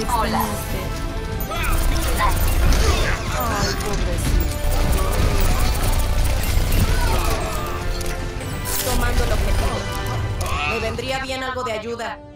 extrañaste. Ay, pobrecito. Tomando el objetivo. Me vendría bien algo de ayuda.